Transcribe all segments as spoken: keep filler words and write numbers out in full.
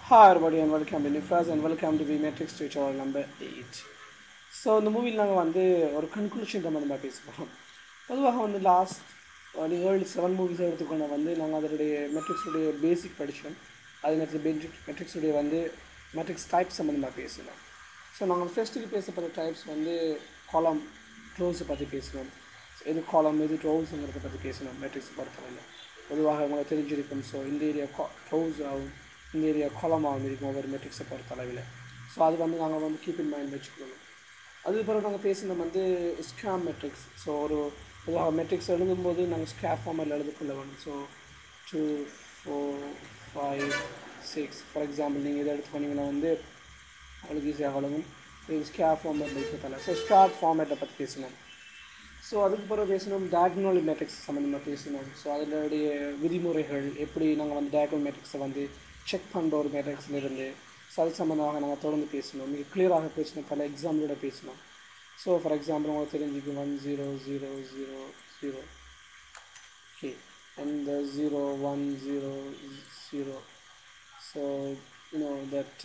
Hi everybody and welcome to Nifraz and welcome to V Matrix tutorial number eight. So இந்த மூவியில் நாங்கள் வந்து ஒரு கன்க்ளூஷன் சம்மந்தமாக பேச போகிறோம். பொதுவாக வந்து லாஸ்ட் நீங்கள் ஏழு செவன் மூவிஸை எடுத்துக்கொண்ட வந்து நாங்கள் அதனுடைய மெட்ரிக்ஸுடைய பேசிக் படித்தோம். அதே நேரத்தில் பெஞ்சிக் மெட்ரிக்ஸுடைய வந்து மெட்ரிக்ஸ் டைப் சம்மந்தமாக பேசலாம். ஸோ நாங்கள் ஃபஸ்ட்டுக்கு பேசப்படுற டைப்ஸ் வந்து காலம் ரோஸை பற்றி பேசணும். எது காலம் எது ரோஸுங்கிறத பற்றி பேசணும் மெட்ரிக்ஸ் பொறுத்தவரை. பொதுவாக உங்களுக்கு தெரிஞ்சிருக்கும். ஸோ இந்த ஏரியா ரோஸ் ஆகும், இந்த ஏரியா காலமாகவும் இருக்கும் ஒவ்வொரு மெட்ரிக்ஸை பொறுத்த அளவில். ஸோ அது வந்து நாங்கள் வந்து கீப் இன் மைண்ட் வச்சுக்கணும். அதுக்கு பிறகு நாங்கள் பேசினோம் வந்து ஸ்கேம் மெட்ரிக்ஸ். ஸோ ஒரு பொதுவாக மெட்ரிக்ஸ் எழுதும்போது நாங்கள் ஸ்கேப் ஃபார்மில் எழுதிக்கொள்ள வேணும். So two four five six for example நீங்கள் இதை எடுத்துக்கொண்டீங்கன்னா வந்து அவங்களுக்கு ஈஸியாக வழங்கும். இது ஸ்கேப் ஃபார்மேட் இருக்கிறதால ஸோ ஸ்கேப் ஃபார்மேட்டை பற்றி பேசினோம். ஸோ அதுக்கு பிறகு பேசணும் டயக்னல் மேட்ரிக்ஸ் சம்மந்தமாக பேசணும். ஸோ அதனுடைய விதிமுறைகள் எப்படி நாங்கள் வந்து டயக்னல் மேட்ரிக்ஸை வந்து செக் பண்ணுற ஒரு மேட்ரிக்ஸ்லேருந்து ஸோ அது சம்மந்தமாக நாங்கள் தொடர்ந்து பேசணும். மிக கிளியராக பேசணும், பல எக்ஸாம்பிளோட பேசணும். ஸோ ஃபார் எக்ஸாம்பிள் உங்களுக்கு தெரிஞ்சுக்கு one zero zero zero zero okay and zero one zero zero. So you know that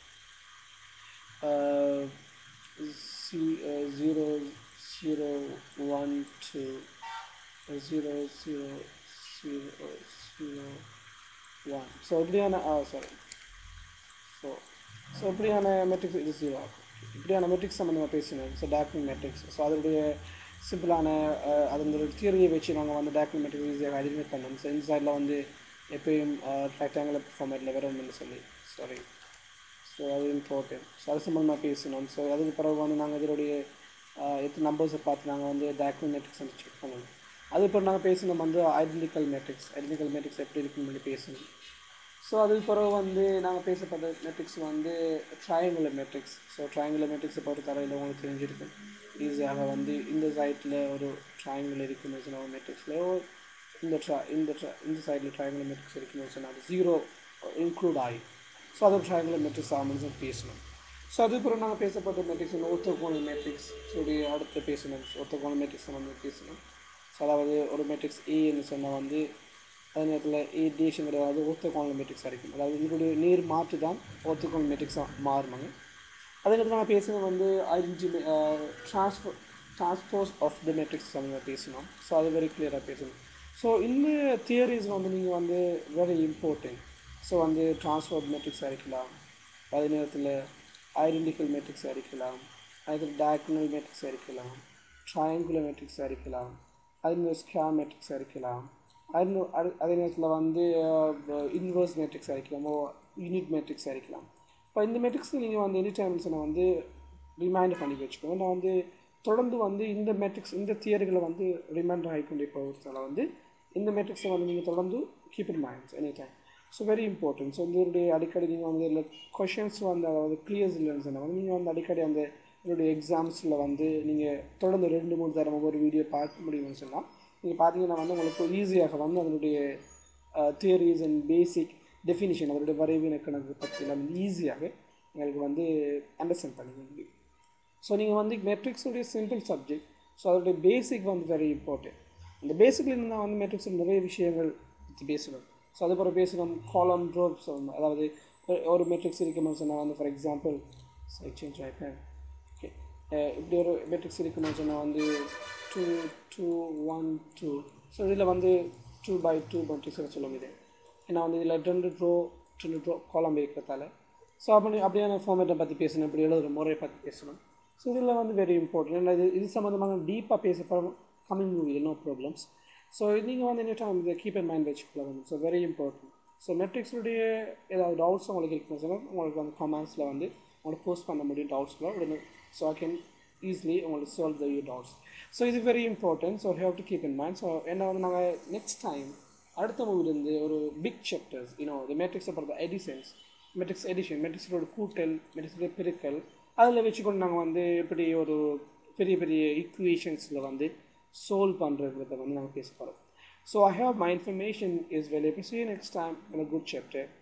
C zero zero one two zero zero zero zero one. So இப்படியான சாரி ஸோ ஸோ இப்படியான matrix இது zero ஆகும். இப்படியான metrics சம்மந்தமாக பேசினோம். So diagonal metrics. So அதனுடைய சிம்பிளான அதனுடைய தியரியை வச்சு நாங்கள் வந்து டயக்னல் மெட்ரிக்ஸ் ஈஸியாக ஐடென்டிஃபை பண்ணோம். ஸோ இந்த சைடில் வந்து எப்பயும் ரெக்டாங்குலர் ஃபார்மேட்டில் வரும்னு சொல்லி சாரி ஸோ அது இம்பார்ட்டன்ட். ஸோ அது சம்மந்தமாக பேசினோம். ஸோ அதுக்கு பிறகு வந்து நாங்கள் இதனுடைய எத்தனை நம்பர்ஸை பார்த்து நாங்கள் வந்து டயக்னல் மேட்ரிக்ஸ் வந்து செக் பண்ணணும். அதுக்கப்புறம் நாங்கள் பேசணும் வந்து ஐடென்டிக்கல் மேட்ரிக்ஸ். ஐடென்டிக்கல் மேட்ரிக்ஸ் எப்படி இருக்குன்னு சொல்லி பேசணும். ஸோ அதுக்கு பிறகு வந்து நாங்கள் பேசப்பட்ட மேட்ரிக்ஸ் வந்து ட்ரையாங்குலர் மேட்ரிக்ஸ். ஸோ ட்ரையாங்குலர் மேட்ரிக்ஸை பொறுத்த தரையில் உங்களுக்கு தெரிஞ்சிருக்கும். ஈஸியாக வந்து இந்த சைட்டில் ஒரு ட்ரையாங்கிள் இருக்குன்னு சொன்னால் மேட்ரிக்ஸில் இந்த ட்ரா இந்த ட்ரா இந்த சைடில் ட்ரையாங்குலர் மேட்ரிக்ஸ் இருக்குன்னு சொன்னால் ஜீரோ இன்க்ளூட் ஆகி ஸோ அது ட்ரையாங்குலர் மேட்ரிக்ஸ் ஆகும்னு சொல்லி பேசணும். ஸோ அதுக்கப்புறம் நாங்கள் பேசப்பட்ட மேட்ரிக்ஸ் வந்து ஒர்த்தோகோனல் மேட்ரிக்ஸ். ஸோ அடுத்து பேசணும் ஒர்த்தோகோனல் மேட்ரிக்ஸ் நம்ம பேசணும். ஸோ அதாவது ஒரு மேட்ரிக்ஸ் ஏன்னு சொன்னால் வந்து அதே நேரத்தில் ஏ டேஷுங்கிறது ஒர்த்தோகோனல் மேட்ரிக்ஸாக இருக்கும். அதாவது இதனுடைய நேர் மாற்று தான் ஒர்த்தோகோனல் மேட்ரிக்ஸாக மாறுமாங்க. அதே நேரத்தில் நாங்கள் பேசுகிறது வந்து identity transfer transpose of the matrix நம்ம பேசணும். ஸோ அது வெரி கிளியராக பேசணும். ஸோ இந்த தியரிஸ் வந்து நீங்கள் வந்து வெரி இம்பார்ட்டன்ட். ஸோ வந்து ட்ரான்ஸ்ஃபர் மேட்ரிக்ஸாக இருக்கலாம், அதே நேரத்தில் ஐடென்டிக்கல் மேட்ரிக்ஸாக இருக்கலாம், அதில் டயக்னல் மேட்ரிக்ஸாக இருக்கலாம், ட்ரையாங்குலர் மேட்ரிக்ஸாக இருக்கலாம், அது ஸ்கேம் மேட்ரிக்ஸாக இருக்கலாம், அது அதே நேரத்தில் வந்து இன்வர்ஸ் மேட்ரிக்ஸாக இருக்கலாம், யூனிட் மேட்ரிக்ஸாக இருக்கலாம். இப்போ இந்த மேட்ரிக்ஸ் நீங்கள் வந்து எனி டைம்ஸை வந்து ரிமைண்ட் பண்ணி வச்சுக்கோங்க. நான் வந்து தொடர்ந்து வந்து இந்த மேட்ரிக்ஸ் இந்த தியரிகளை வந்து ரிமைண்டர் ஆகிக்கொண்டே போகிறதால வந்து இந்த மேட்ரிக்ஸை வந்து நீங்கள் தொடர்ந்து keep in mind any time. So very important. So இதனுடைய அடிக்கடி நீங்கள் வந்து இதில் கொஷின்ஸ் வந்து அதாவது கிளியர்ஸ் இல்லைன்னு சொன்னால் வந்து நீங்கள் வந்து அடிக்கடி அந்த இதனுடைய எக்ஸாம்ஸில் வந்து நீங்கள் தொடர்ந்து ரெண்டு மூணு தரம் ஒவ்வொரு வீடியோ பார்க்க முடியும்னு சொன்னால் நீங்கள் பார்த்தீங்கன்னா வந்து உங்களுக்கு ஈஸியாக வந்து அதனுடைய தியரிஸ் அண்ட் பேசிக் டெஃபினிஷன் அதனுடைய வரைவின கணக்கு பற்றிலாம் வந்து ஈஸியாக உங்களுக்கு வந்து அண்டர்ஸ்டாண்ட் பண்ணிக்க முடியும். ஸோ நீங்கள் வந்து மேட்ரிக்ஸுடைய சிம்பிள் சப்ஜெக்ட். ஸோ அதோடைய பேசிக் வந்து வெரி இம்பார்ட்டன்ட். அந்த பேசிக்கில் இருந்தால் வந்து மேட்ரிக்ஸில் நிறைய விஷயங்கள் பற்றி பேசணும். ஸோ அதுக்கப்புறம் பேசணும் காலம் ரோப் சொல்லணும். அதாவது ஒரு மேட்ரிக்ஸ் இருக்குன்னு சொன்னால் வந்து ஃபார் எக்ஸாம்பிள் சேஞ்ச் ஆகிப்பேன் ஓகே இப்படி ஒரு மேட்ரிக்ஸ் இருக்குன்னு சொன்னால் வந்து two two one two. So இதில் வந்து டூ பை டூ மேட்ரிக்ஸ்னு சொல்ல முடியுது. ஏன்னா வந்து இதில் ரெண்டு ட்ரோ ரெண்டு ட்ரோ காலம் இருக்கிறதால ஸோ அப்படி அப்படியான ஃபார்மேட்டை பற்றி பேசணும், இப்படி எழுதுகிற முறையை பற்றி பேசணும். ஸோ இதில் வந்து வெரி இம்பார்ட்டன்ட். ஏன்னா இது இது சம்மந்தமாக டீப்பாக பேசப்படும் கம்மிங் மூவியில் நோ ப்ராப்ளம்ஸ். ஸோ நீங்கள் வந்து என்ன டைம் இதை கீப் இன் மைண்ட் வச்சுக்கலாம். So very important. ஸோ மெட்ரிக்ஸுடைய ஏதாவது டவுட்ஸ் உங்களுக்கு இருக்குன்னு சொன்னால் உங்களுக்கு வந்து கமெண்ட்ஸில் வந்து உங்களுக்கு போஸ்ட் பண்ண முடியும் டவுட்ஸ்லாம் உடனே. ஸோ ஐ கேன் ஈஸிலி உங்களுக்கு solve the you doubts. So இது very important. So have to keep in mind. So என்ன வந்து நாங்கள் நெக்ஸ்ட் டைம் அடுத்த மூவிலேருந்து ஒரு பிக் சாப்டர்ஸ் யூனோ இந்த மேட்ரிக்ஸை பொறுத்த எடிஷன்ஸ் மெட்ரிக்ஸ் எடிஷன் மெட்ரிக்ஸோட கூட்டல் மெட்ரிக்ஸோட பெருக்கல் அதில் வச்சுக்கொண்டு நாங்கள் வந்து எப்படி ஒரு பெரிய பெரிய ஈக்குவேஷன்ஸில் வந்து solve பண்ணுறதுல வந்து நாங்கள் பேச போகிறோம். So I hope my information is valuable. See you next time in a good chapter.